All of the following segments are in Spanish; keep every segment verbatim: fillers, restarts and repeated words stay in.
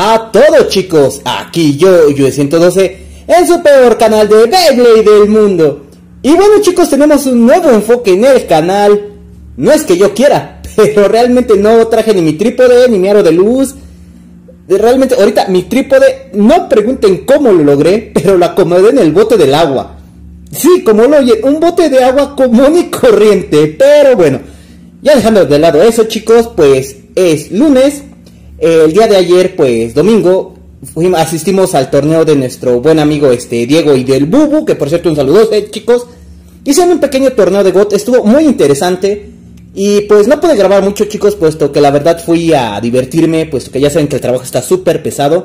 a todos, chicos, aquí yo, yo ciento doce, en su peor canal de Beyblade del mundo. Y bueno, chicos, tenemos un nuevo enfoque en el canal. No es que yo quiera, pero realmente no traje ni mi trípode, ni mi aro de luz. Realmente ahorita mi trípode, no pregunten cómo lo logré, pero lo acomodé en el bote del agua. Sí, como lo oyen, un bote de agua común y corriente. Pero bueno, ya dejando de lado eso, chicos, pues es lunes. El día de ayer, pues domingo, fuimos, asistimos al torneo de nuestro buen amigo este Diego y del Bubu, que por cierto un saludo, eh, chicos. Hicieron un pequeño torneo de G O T, estuvo muy interesante. Y pues no pude grabar mucho, chicos, puesto que la verdad fui a divertirme, puesto que ya saben que el trabajo está súper pesado.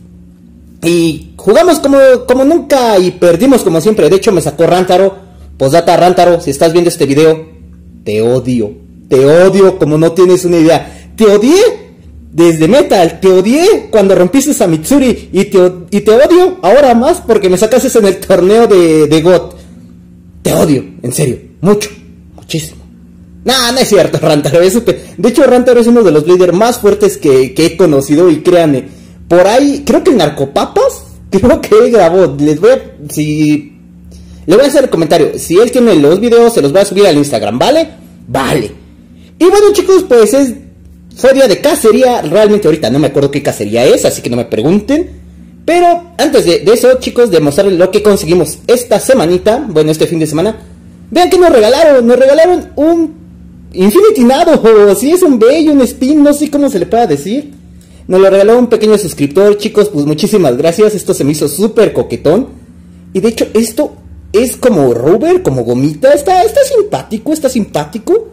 Y jugamos como, como nunca y perdimos como siempre. De hecho me sacó Rantaro. Posdata, Rantaro, si estás viendo este video, te odio. Te odio como no tienes una idea. Te odié desde Metal, te odié cuando rompiste a Mitsuri. Y te, y te odio ahora más porque me sacaste en el torneo de, de G O T. Te odio, en serio, mucho, muchísimo. Nah, no es cierto, Rantaro. Es super... De hecho, Rantaro es uno de los bladers más fuertes que, que he conocido. Y créanme, por ahí, creo que el Narcopapas, creo que él grabó. Les voy a... Si... Le voy a hacer el comentario. Si él tiene los videos, se los voy a subir al Instagram, ¿vale? Vale. Y bueno, chicos, pues es... Fue día de cacería. Realmente ahorita no me acuerdo qué cacería es, así que no me pregunten. Pero antes de, de eso, chicos, de mostrarles lo que conseguimos esta semanita. Bueno, este fin de semana. Vean que nos regalaron. Nos regalaron un... Infinity Nado, o si es un bello, un spin, no sé cómo se le pueda decir. Nos lo regaló un pequeño suscriptor, chicos, pues muchísimas gracias. Esto se me hizo súper coquetón. Y de hecho esto es como rubber, como gomita. Está, está simpático, está simpático.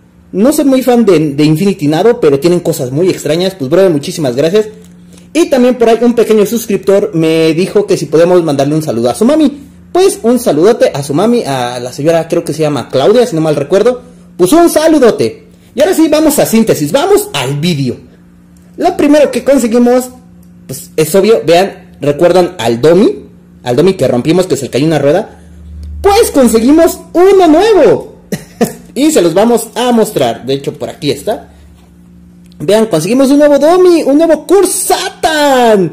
No soy muy fan de, de Infinity Nado, pero tienen cosas muy extrañas. Pues brother, muchísimas gracias. Y también por ahí un pequeño suscriptor me dijo que si podemos mandarle un saludo a su mami. Pues un saludote a su mami, a la señora, creo que se llama Claudia, si no mal recuerdo. Pues un saludote. Y ahora sí, vamos a síntesis, vamos al vídeo. Lo primero que conseguimos, pues es obvio, vean, recuerdan al Domi, al Domi que rompimos, que se le cayó una rueda. Pues conseguimos uno nuevo. Y se los vamos a mostrar. De hecho, por aquí está. Vean, conseguimos un nuevo Domi, un nuevo Curse Satan.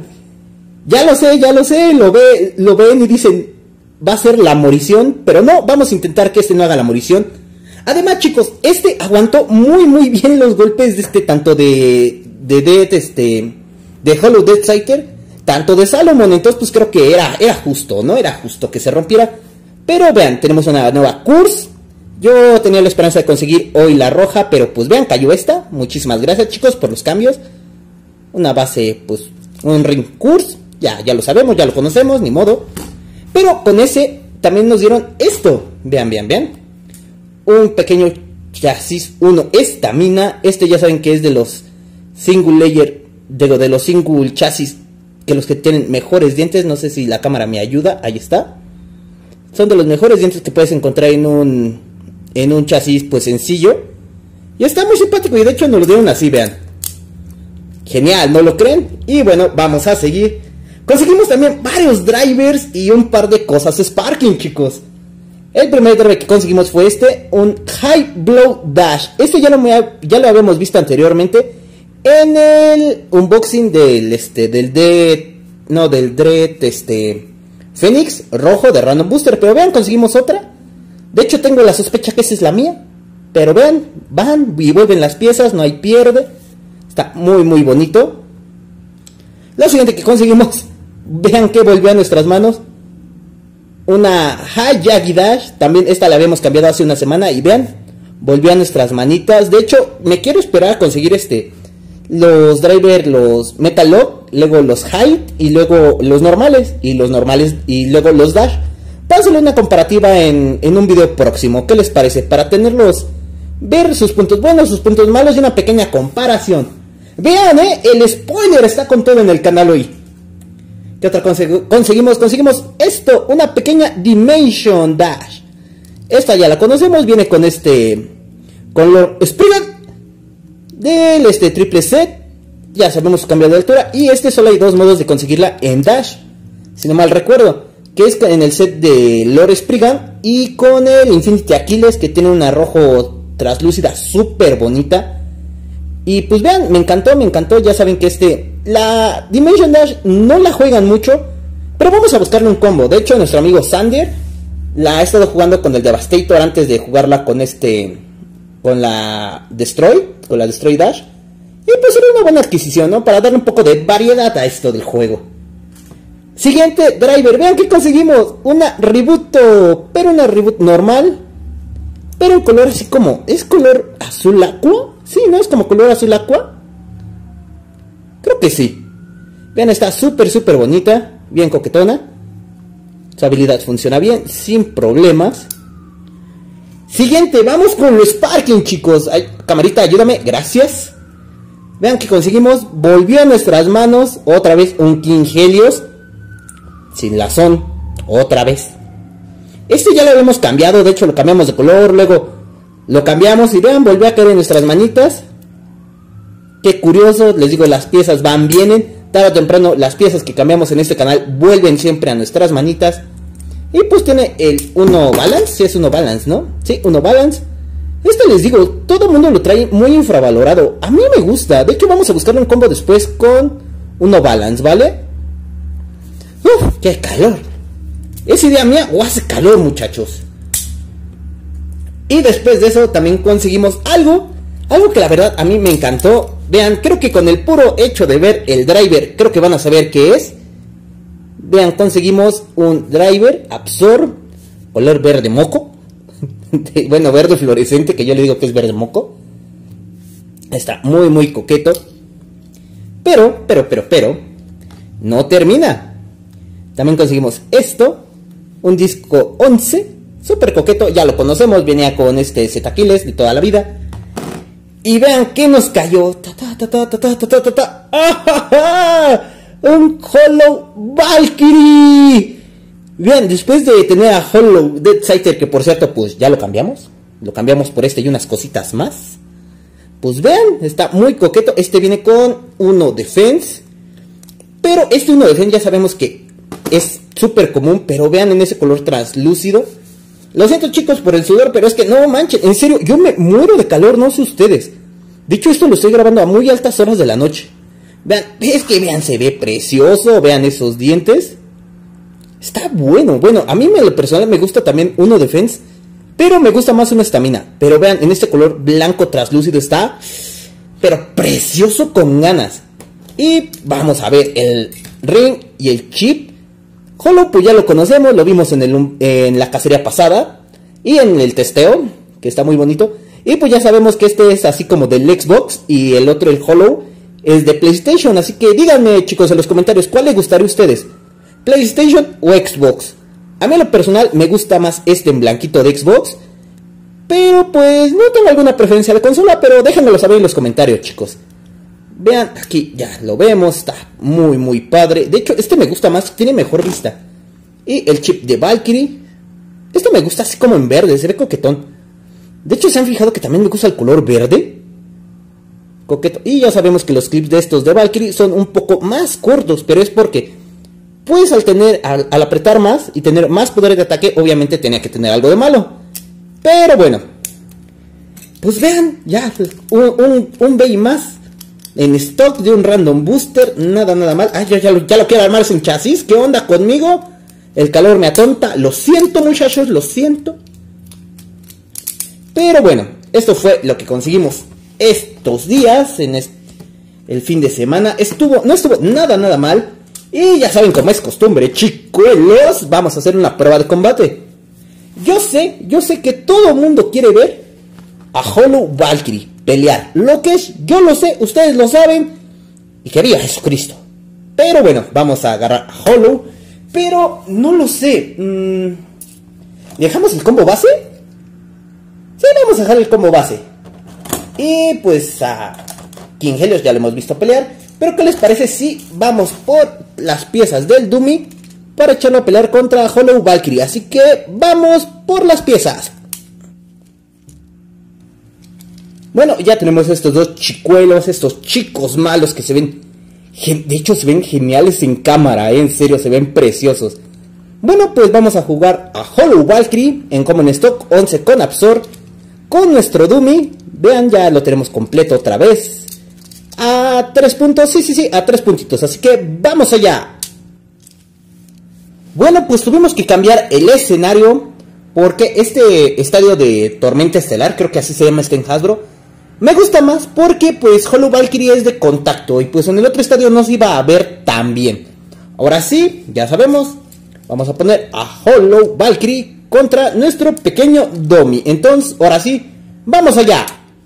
Ya lo sé, ya lo sé, lo, ve, lo ven y dicen, va a ser la morición. Pero no, vamos a intentar que este no haga la morición. Además, chicos, este aguantó muy muy bien los golpes de este, tanto de de Death, este de Hollow Death Psyker, tanto de Salomon. Entonces pues creo que era, era justo, ¿no? Era justo que se rompiera. Pero vean, tenemos una nueva Curse. Yo tenía la esperanza de conseguir hoy la roja, pero pues vean, cayó esta. Muchísimas gracias, chicos, por los cambios. Una base, pues, un Ring Curse. Ya, ya lo sabemos, ya lo conocemos, ni modo. Pero con ese también nos dieron esto. Vean, vean, vean. Un pequeño chasis uno estamina. Este ya saben que es de los single layer, de, de los single chasis, que los que tienen mejores dientes. No sé si la cámara me ayuda, ahí está. Son de los mejores dientes que puedes encontrar en un en un chasis pues sencillo. Y está muy simpático, y de hecho nos lo dieron así, vean. Genial, ¿no lo creen? Y bueno, vamos a seguir. Conseguimos también varios drivers y un par de cosas sparking, chicos. El primer driver que conseguimos fue este, un High Blow Dash. Este ya lo, me ha, ya lo habíamos visto anteriormente en el unboxing del este del Dread, no, del Dread este Phoenix rojo de Random Booster. Pero vean, conseguimos otra. De hecho tengo la sospecha que esa es la mía. Pero vean, van y vuelven las piezas, no hay pierde. Está muy muy bonito. Lo siguiente que conseguimos, vean que volvió a nuestras manos. Una High Yagi Dash. También esta la habíamos cambiado hace una semana. Y vean, volvió a nuestras manitas. De hecho, me quiero esperar a conseguir este los driver, los Metal Lock, luego los Height y luego los normales. Y los normales y luego los Dash. Para hacerle una comparativa en, en un video próximo. ¿Qué les parece? Para tenerlos, ver sus puntos buenos, sus puntos malos y una pequeña comparación. Vean, eh, el spoiler está con todo en el canal hoy. ¿Qué otra consegu conseguimos? Conseguimos esto, una pequeña Dimension Dash. Esta ya la conocemos, viene con este, con Lord Spriggan del este triple set. Ya sabemos su cambio de altura. Y este solo hay dos modos de conseguirla en Dash, si no mal recuerdo, que es en el set de Lord Spriggan y con el Infinity Aquiles, que tiene una rojo traslúcida súper bonita. Y pues vean, me encantó, me encantó. Ya saben que este, la Dimension Dash no la juegan mucho, pero vamos a buscarle un combo. De hecho, nuestro amigo Sander la ha estado jugando con el Devastator antes de jugarla con este, con la Destroy, con la Destroy Dash. Y pues era una buena adquisición, ¿no? Para darle un poco de variedad a esto del juego. Siguiente driver, vean que conseguimos una Reboot, pero una Reboot normal, pero en color así como, ¿es color azul aqua? Sí, ¿no? Es como color azul aqua. Creo que sí. Vean, está súper, súper bonita, bien coquetona. Su habilidad funciona bien, sin problemas. Siguiente, vamos con los Sparking, chicos. Ay, camarita, ayúdame, gracias. Vean que conseguimos, volvió a nuestras manos otra vez un King Helios. Sin lazón, otra vez. Este ya lo habíamos cambiado, de hecho lo cambiamos de color, luego lo cambiamos y vean, volvió a caer en nuestras manitas. Qué curioso, les digo, las piezas van, vienen. Tarde o temprano las piezas que cambiamos en este canal vuelven siempre a nuestras manitas. Y pues tiene el uno balance, sí es uno balance, ¿no? Sí, uno balance. Este les digo, todo el mundo lo trae muy infravalorado. A mí me gusta, de hecho vamos a buscarle un combo después con uno balance, ¿vale? Uf, qué calor. ¿Es idea mía o hace calor, muchachos? Y después de eso también conseguimos algo, algo que la verdad a mí me encantó. Vean, creo que con el puro hecho de ver el driver, creo que van a saber qué es. Vean, conseguimos un driver Absorb, color verde moco. Bueno, verde fluorescente, que yo le digo que es verde moco. Está muy, muy coqueto. Pero, pero, pero, pero, no termina. También conseguimos esto, un disco once, súper coqueto, ya lo conocemos, venía con este Z-Aquiles de toda la vida. Y vean que nos cayó, ta, ta, ta, ta, ta, ta, ta, ta, ta. ¡Ah! Un Hollow Valkyrie. Vean, después de tener a Hollow Deadscyther, que por cierto, pues ya lo cambiamos, lo cambiamos por este y unas cositas más. Pues vean, está muy coqueto, este viene con uno Defense, pero este uno Defense ya sabemos que es súper común, pero vean en ese color translúcido. Lo siento, chicos, por el sudor, pero es que no manchen, en serio, yo me muero de calor, no sé ustedes. De hecho, esto lo estoy grabando a muy altas horas de la noche. Vean, es que vean, se ve precioso, vean esos dientes. Está bueno, bueno, a mí en lo personal me gusta también uno Defense, pero me gusta más una estamina. Pero vean, en este color blanco translúcido está, pero precioso con ganas. Y vamos a ver el ring y el chip. Hollow, pues ya lo conocemos, lo vimos en, el, en la cacería pasada y en el testeo, que está muy bonito. Y pues ya sabemos que este es así como del Xbox y el otro, el Hollow, es de PlayStation. Así que díganme, chicos, en los comentarios, ¿cuál les gustaría a ustedes? ¿PlayStation o Xbox? A mí en lo personal me gusta más este en blanquito de Xbox, pero pues no tengo alguna preferencia de consola, pero déjenmelo saber en los comentarios, chicos. Vean, aquí ya lo vemos, está muy muy padre. De hecho, este me gusta más, tiene mejor vista. Y el chip de Valkyrie, este me gusta así como en verde, se ve coquetón. De hecho, ¿se han fijado que también me gusta el color verde? Coqueto. Y ya sabemos que los clips de estos de Valkyrie son un poco más cortos, pero es porque, pues al tener, al, al apretar más y tener más poder de ataque, obviamente tenía que tener algo de malo. Pero bueno, pues vean, ya, un, un, un B I más en stock de un random booster, nada, nada mal. Ay, ya, ya, lo, ya lo quiero armar sin chasis. ¿Qué onda conmigo? El calor me atonta. Lo siento, muchachos, lo siento. Pero bueno, esto fue lo que conseguimos estos días, en este, el fin de semana. Estuvo, no estuvo nada, nada mal. Y ya saben cómo es costumbre, chicuelos, vamos a hacer una prueba de combate. Yo sé, yo sé que todo el mundo quiere ver a Hollow Valkyrie pelear. Lo que es, yo lo sé, ustedes lo saben. Y que viva Jesucristo. Pero bueno, vamos a agarrar a Hollow. Pero no lo sé. Mm, ¿Dejamos el combo base? Sí, vamos a dejar el combo base. Y pues a King Helios ya lo hemos visto pelear. Pero ¿qué les parece si vamos por las piezas del dummy para echarlo a pelear contra Hollow Valkyrie? Así que vamos por las piezas. Bueno, ya tenemos estos dos chicuelos, estos chicos malos que se ven, de hecho se ven geniales en cámara, ¿eh? En serio, se ven preciosos. Bueno, pues vamos a jugar a Hollow Valkyrie en Common Stock once con Absorb, con nuestro dummy. Vean, ya lo tenemos completo otra vez. A tres puntos, sí, sí, sí, a tres puntitos. Así que vamos allá. Bueno, pues tuvimos que cambiar el escenario porque este estadio de Tormenta Estelar, creo que así se llama este en Hasbro, me gusta más porque pues Hollow Valkyrie es de contacto y pues en el otro estadio no se iba a ver tan bien. Ahora sí, ya sabemos, vamos a poner a Hollow Valkyrie contra nuestro pequeño Domi. Entonces, ahora sí, vamos allá.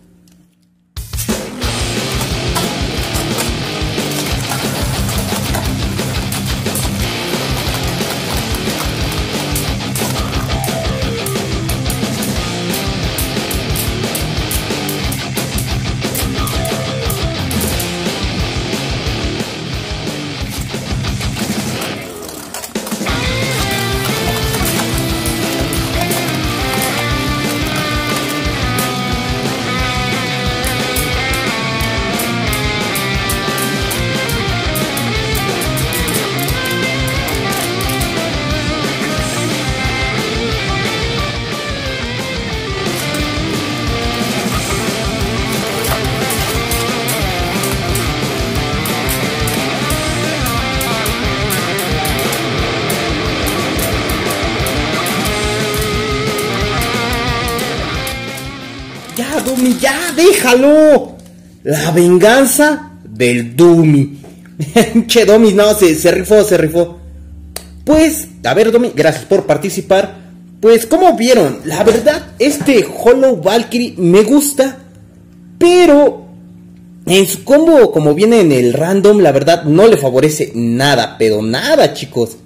Ya, Domi, ya, déjalo. La venganza del Domi. Che, Domi, no, se, se rifó, se rifó. Pues, a ver, Domi, gracias por participar. Pues, como vieron, la verdad, este Hollow Valkyrie me gusta, pero en su combo, como viene en el random, la verdad, no le favorece nada, pero nada, chicos.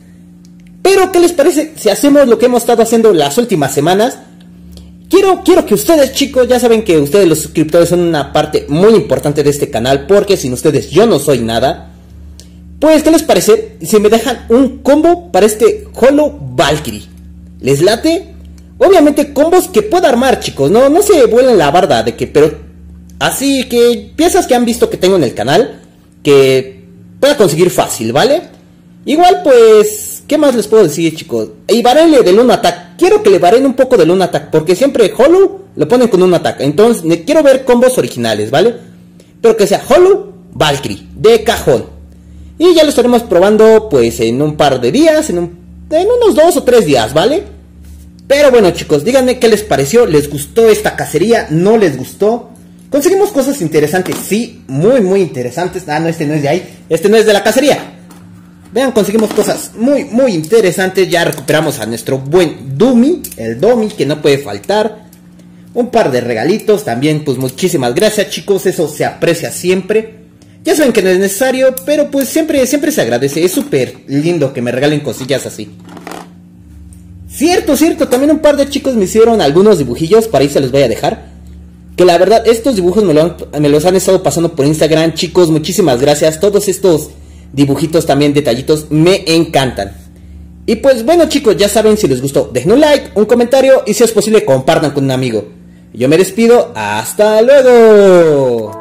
Pero, ¿qué les parece si hacemos lo que hemos estado haciendo las últimas semanas? Quiero, quiero que ustedes, chicos, ya saben que ustedes los suscriptores son una parte muy importante de este canal, porque sin ustedes yo no soy nada. Pues, ¿qué les parece si me dejan un combo para este Hollow Valkyrie? ¿Les late? Obviamente combos que pueda armar, chicos, no, no se vuelen la barda de que, pero así que piezas que han visto que tengo en el canal, que pueda conseguir fácil, ¿vale? Igual, pues, ¿qué más les puedo decir, chicos? Y varele del un attack. Quiero que le varen un poco del un attack, porque siempre Hollow lo ponen con un attack. Entonces, quiero ver combos originales, ¿vale? Pero que sea Hollow Valkyrie, de cajón. Y ya lo estaremos probando, pues, en un par de días, en, un, en unos dos o tres días, ¿vale? Pero bueno, chicos, díganme qué les pareció. ¿Les gustó esta cacería? ¿No les gustó? Conseguimos cosas interesantes, sí, muy, muy interesantes. Ah, no, este no es de ahí, este no es de la cacería. Vean, conseguimos cosas muy, muy interesantes. Ya recuperamos a nuestro buen Domi, el Domi que no puede faltar. Un par de regalitos también, pues muchísimas gracias, chicos, eso se aprecia siempre. Ya saben que no es necesario, pero pues siempre, siempre se agradece. Es súper lindo que me regalen cosillas así. Cierto, cierto, también un par de chicos me hicieron algunos dibujillos, para ahí se los voy a dejar. Que la verdad, estos dibujos me, lo han, me los han estado pasando por Instagram, chicos, muchísimas gracias. Todos estos dibujitos también, detallitos, me encantan. Y pues bueno, chicos, ya saben, si les gustó, dejen un like, un comentario y si es posible compartan con un amigo. Yo me despido, hasta luego.